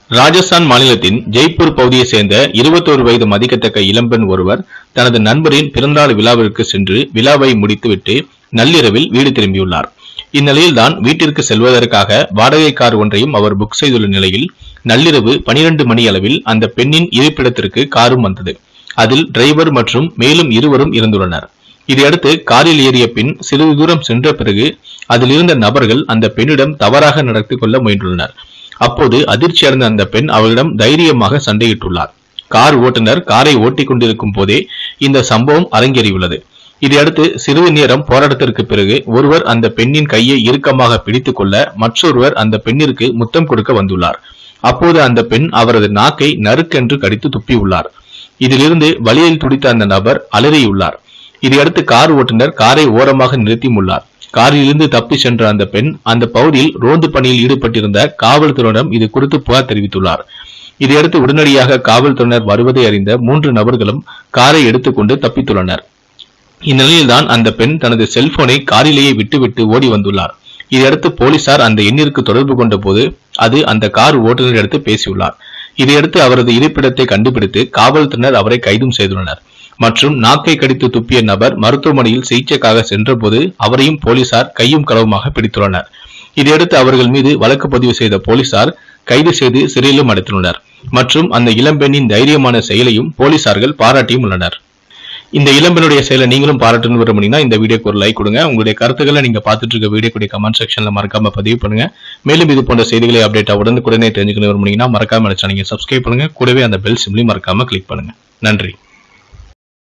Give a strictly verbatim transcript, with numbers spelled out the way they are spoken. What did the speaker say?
ராஜஸ்தான் மாநிலத்தின் ஜெய்ப்பூர் பகுதியை சேர்ந்த இருபத்தோரு வயது மதிக்கத்தக்க இளம்பெண் ஒருவர் தனது நண்பரின் பிறந்தநாள் விழாவிற்கு சென்று விழாவை முடித்துவிட்டு நள்ளிரவில் வீடு திரும்பியுள்ளார். இந்நிலையில்தான் வீட்டிற்கு செல்வதற்காக வாடகை கார் ஒன்றையும் அவர் புக் செய்துள்ள நிலையில் நள்ளிரவு பனிரெண்டு மணி அளவில் அந்த பெண்ணின் இருப்பிடத்திற்கு காரும் வந்தது. அதில் டிரைவர் மற்றும் மேலும் இருவரும் இருந்துள்ளனர். இதையடுத்து காரில் ஏறிய பின் சிறிது தூரம் சென்ற பிறகு அதில் இருந்த நபர்கள் அந்த பெண்ணிடம் தவறாக நடத்தி கொள்ள முயன்றுள்ளனர். அப்போது அதிர்ச்சி அடைந்த அந்த பெண் அவர்களிடம் தைரியமாக சண்டையிட்டுள்ளார். கார் ஓட்டுநர் காரை ஓட்டிக் கொண்டிருக்கும் போதே இந்த சம்பவம் அரங்கேறியுள்ளது. இதையடுத்து சிறிது நேரம் போராட்டத்திற்கு பிறகு ஒருவர் அந்த பெண்ணின் கையை இறுக்கமாக பிடித்துக் கொள்ள மற்றொருவர் அந்த பெண்ணிற்கு முத்தம் கொடுக்க வந்துள்ளார். அப்போது அந்த பெண் அவரது நாக்கை நறுக்கென்று கடித்து துப்பியுள்ளார். இதிலிருந்து வலியில் துடித்த அந்த நபர் அலறியுள்ளார். இதையடுத்து கார் ஓட்டுநர் காரை ஓரமாக நிறுத்தியுள்ளார். காரிலிருந்து தப்பி சென்ற அந்த பெண் அந்த பகுதியில் ரோந்து பணியில் ஈடுபட்டிருந்த காவல்துறையிடம் இது குறித்து புகார் தெரிவித்துள்ளார். இதையடுத்து உடனடியாக காவல்துறையினர் வருவதை அறிந்த மூன்று நபர்களும் காரை எடுத்துக்கொண்டு தப்பித்துள்ளனர். இந்நிலையில்தான் அந்த பெண் தனது செல்போனை காரிலேயே விட்டுவிட்டு ஓடி வந்துள்ளார். இதையடுத்து போலீசார் அந்த எண்ணிற்கு தொடர்பு கொண்ட போது அது அந்த கார் ஓட்டுநர் எடுத்து பேசியுள்ளார். இதையடுத்து அவரது இருப்பிடத்தை கண்டுபிடித்து காவல்துறையினர் அவரை கைதும் செய்துள்ளனர். மற்றும் நாக்கை கடித்து துப்பிய நபர் மருத்துவமனையில் சிகிச்சைக்காக சென்றபோது அவரையும் போலீசார் கையும் களவுமாக பிடித்துள்ளனர். இதையடுத்து அவர்கள் மீது வழக்கு பதிவு செய்த போலீசார் கைது செய்து சிறையிலும் அடைத்துள்ளனர். மற்றும் அந்த இளம்பெண்ணின் தைரியமான செயலையும் போலீசார்கள் பாராட்டியும் உள்ளனர். இந்த இளம்பெண்ணுடைய செயலை நீங்களும் பாராட்டணும் விரும்புனீங்கன்னா இந்த வீடியோக்கு ஒரு லைக் கொடுங்க. உங்களுடைய கருத்துக்களை நீங்க பார்த்துட்டு இருக்க வீடியோக்குடைய கமெண்ட் செக்ஷன்ல மறக்காம பதிவு பண்ணுங்க. மேலும் இது போன்ற செய்திகளை அப்டேட் உடனுக்குடனே தெரிஞ்சுக்கணும் விரும்புனீங்கன்னா மறக்காம சேனலை சப்ஸ்கிரைப் பண்ணுங்க. கூடவே அந்த பெல் சிம்லையும் மறக்காம கிளிக் பண்ணுங்க. நன்றி.